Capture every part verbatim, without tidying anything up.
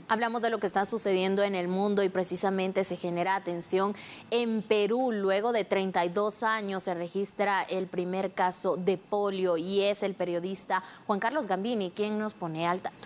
Hablamos de lo que está sucediendo en el mundo y precisamente se genera atención en Perú. Luego de treinta y dos años se registra el primer caso de polio y es el periodista Juan Carlos Gambini quien nos pone al tanto.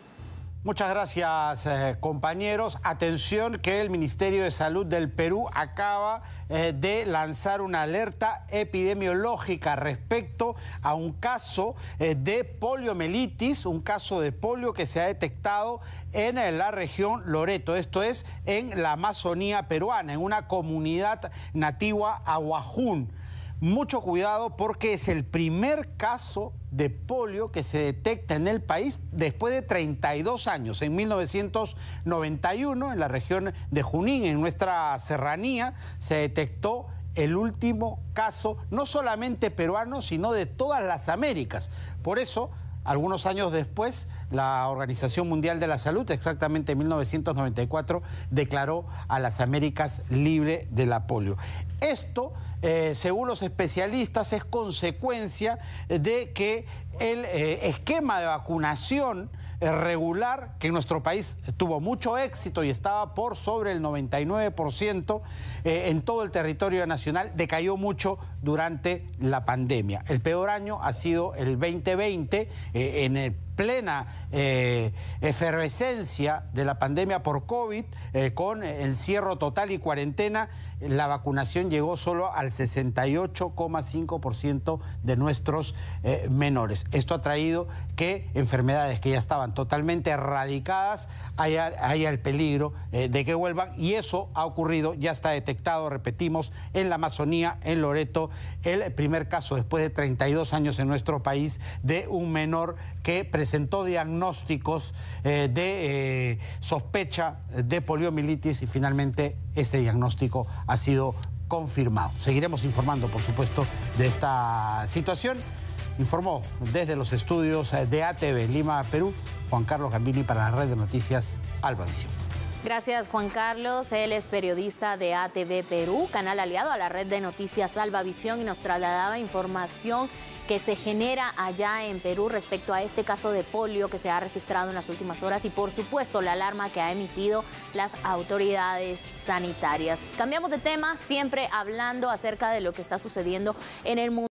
Muchas gracias, eh, compañeros. Atención que el Ministerio de Salud del Perú acaba eh, de lanzar una alerta epidemiológica respecto a un caso eh, de poliomielitis, un caso de polio que se ha detectado en eh, la región Loreto. Esto es en la Amazonía peruana, en una comunidad nativa ahuajún. Mucho cuidado porque es el primer caso de polio que se detecta en el país después de treinta y dos años. En mil novecientos noventa y uno, en la región de Junín, en nuestra serranía, se detectó el último caso, no solamente peruano, sino de todas las Américas. Por eso, algunos años después, la Organización Mundial de la Salud, exactamente en mil novecientos noventa y cuatro, declaró a las Américas libre de la polio. Esto, eh, según los especialistas, es consecuencia de que el eh, esquema de vacunación regular, que en nuestro país tuvo mucho éxito y estaba por sobre el noventa y nueve por ciento eh, en todo el territorio nacional, decayó mucho durante la pandemia. El peor año ha sido el veinte veinte, eh, en el plena eh, efervescencia de la pandemia por COVID, eh, con encierro total y cuarentena, la vacunación llegó solo al sesenta y ocho coma cinco por ciento de nuestros eh, menores. Esto ha traído que enfermedades que ya estaban totalmente erradicadas haya, haya el peligro eh, de que vuelvan, y eso ha ocurrido, ya está detectado, repetimos, en la Amazonía, en Loreto, el primer caso después de treinta y dos años en nuestro país de un menor que presentó diagnósticos eh, de eh, sospecha de poliomielitis y finalmente este diagnóstico ha sido confirmado. Seguiremos informando, por supuesto, de esta situación. Informó desde los estudios de A T V Lima, Perú, Juan Carlos Gambini para la red de noticias Albavisión. Gracias, Juan Carlos. Él es periodista de A T V Perú, canal aliado a la red de noticias Albavisión, y nos trasladaba información que se genera allá en Perú respecto a este caso de polio que se ha registrado en las últimas horas y, por supuesto, la alarma que ha emitido las autoridades sanitarias. Cambiamos de tema, siempre hablando acerca de lo que está sucediendo en el mundo.